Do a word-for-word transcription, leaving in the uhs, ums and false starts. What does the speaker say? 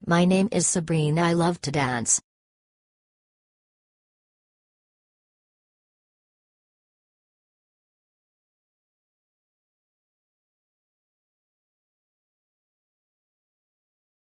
My name is Sabrina. I love to dance.